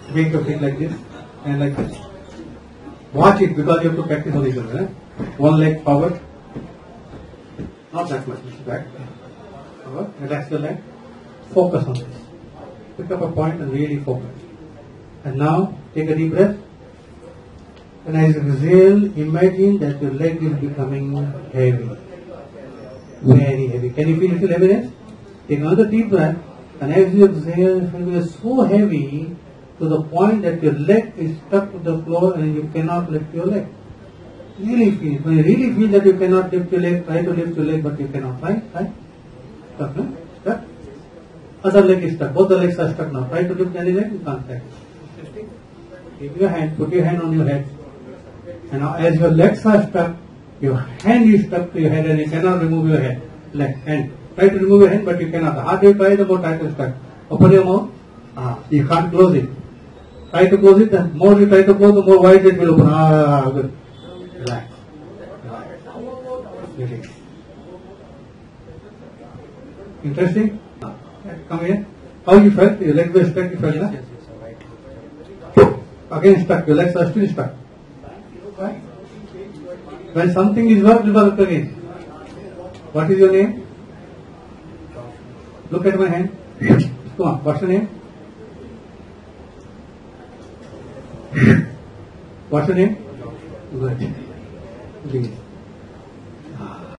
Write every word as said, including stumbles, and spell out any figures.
Make your feet like this and like this. Watch it because you have to practice on each other. Eh? One leg forward. Not that much. Back. Forward. Relax your leg. Focus on this. Pick up a point and really focus. And now take a deep breath. And as you exhale, imagine that your leg is becoming heavy. Very heavy. Can you feel little heaviness? Take another deep breath. And as you exhale, it will be so heavy to the point that your leg is stuck to the floor and you cannot lift your leg. Really feel it. When you really feel that you cannot lift your leg, try to lift your leg, but you cannot. Right? Right? Stuck, no? Stuck? Other leg is stuck. Both the legs are stuck now. Try to lift any leg, you can't try. Keep your hand, put your hand on your head. And now as your legs are stuck, your hand is stuck to your head and you cannot remove your head. Leg, hand. Try to remove your hand, but you cannot. The harder you try, the more tight it is stuck. Open your mouth. Ah, you can't close it. Try to close it, the more you try to close, the more wide it will open. Ah, good. Relax. Relax. Interesting? Come here. How you felt? Your legs were stuck, you felt, yes, yes, yes, right. Again stuck, your legs are still stuck. Right? When something is worked, it works again. What is your name? Look at my hand. Come on, what's your name? What's your name? Good. Please.